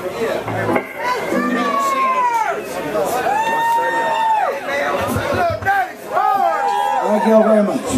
Thank you all very much.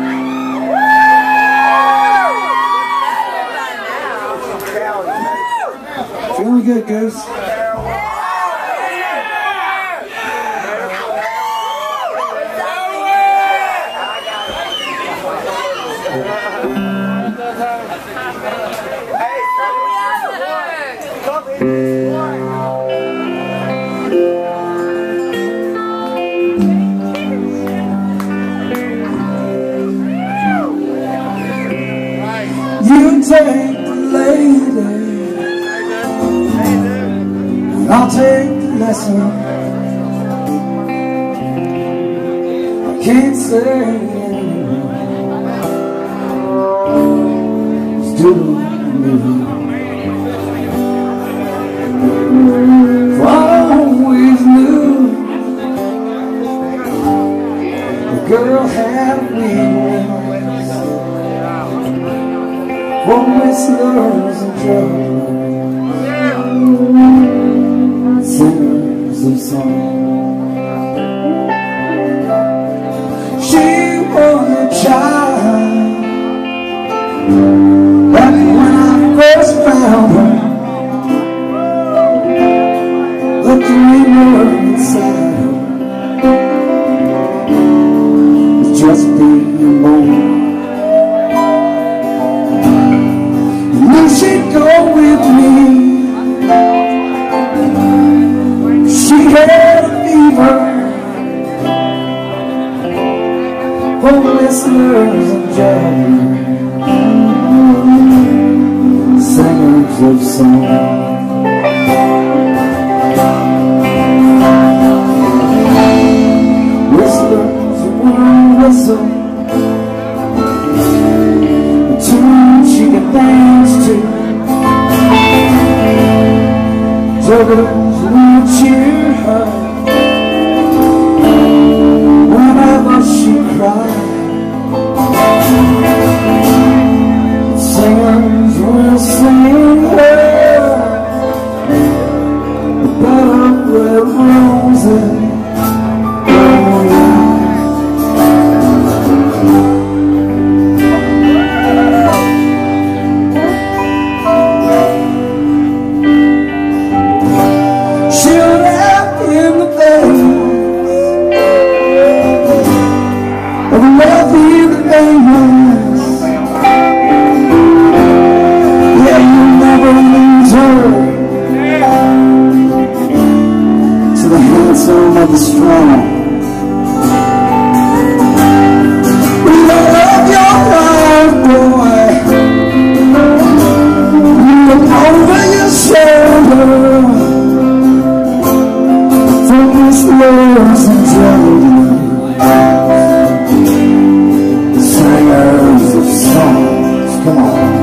Feeling good, Goose? You take the lady, and I'll take the lesson. I can't say anymore. It's due to me. For I always knew the girl had wings. For whistlers and drummers, singers of song. She was a child back when I first found her. The dreamer inside her was just being born. She'd go with me. She had a fever for whistlers and jammers, singers of song. Whistlers would whistle a tune she could dance to. Jugglers would cheer her whenever she cried. Singers will sing her the bed of red roses. Yeah, you never lose her to the handsome of the strong. We love your life, boy. You look over your shoulder for this love's eternity. Singers of songs, come on.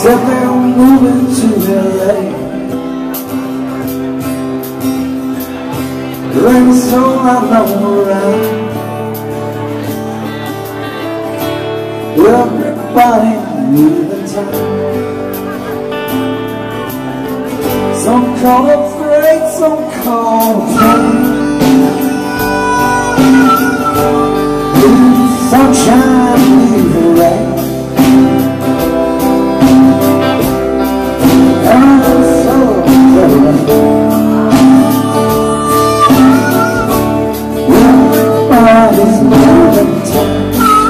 said they were moving to LA. There ain't so I know around. Everybody leaving town. Some call it freight, some call it train. Sunshine, leave the rain. I'm so cold. Everybody's moving town.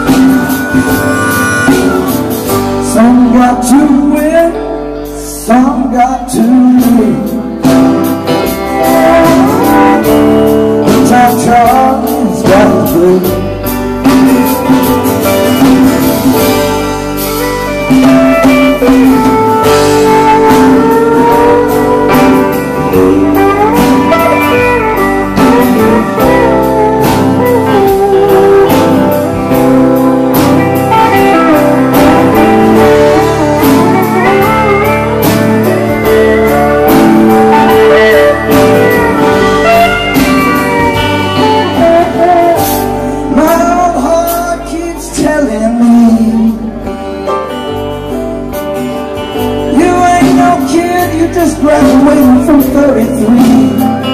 Some got to win, some got to lose. The time Charlie's got the blues. Just graduating from 33.